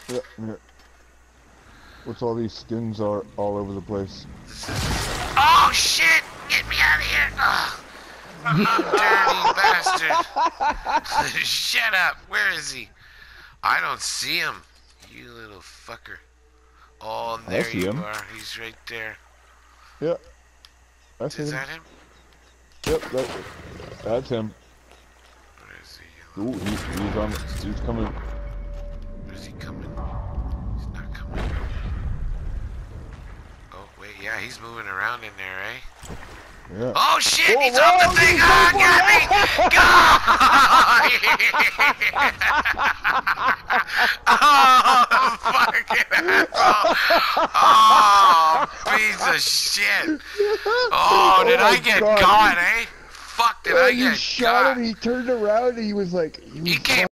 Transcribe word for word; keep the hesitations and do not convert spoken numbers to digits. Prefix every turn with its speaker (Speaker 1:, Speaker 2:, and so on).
Speaker 1: Yeah, yeah. What's all these skins are all over the place?
Speaker 2: Oh shit! Get me out of here! Ugh. You dirty bastard! Shut up! Where is he? I don't see him. You little fucker. Oh,
Speaker 1: I
Speaker 2: there
Speaker 1: see
Speaker 2: you
Speaker 1: him.
Speaker 2: are. He's right there.
Speaker 1: Yeah, I see
Speaker 2: Is
Speaker 1: him.
Speaker 2: that him?
Speaker 1: Yep, that, that's him.
Speaker 2: Where is he?
Speaker 1: Ooh, he, he's on. He's coming.
Speaker 2: Where's he coming? He's not coming. Oh, wait, yeah, he's moving around in there, eh?
Speaker 1: Yeah.
Speaker 2: Oh shit!
Speaker 1: Oh,
Speaker 2: He's
Speaker 1: wow,
Speaker 2: off the thing!
Speaker 1: he's
Speaker 2: Ah,
Speaker 1: going
Speaker 2: got me! Go! Oh, fucking asshole! Oh, piece of shit! Oh, did
Speaker 1: Oh
Speaker 2: I get
Speaker 1: God.
Speaker 2: caught, eh? Fuck, did
Speaker 1: Oh,
Speaker 2: I
Speaker 1: you
Speaker 2: get
Speaker 1: shot
Speaker 2: caught?
Speaker 1: him. He turned around and he was like, he was
Speaker 2: He came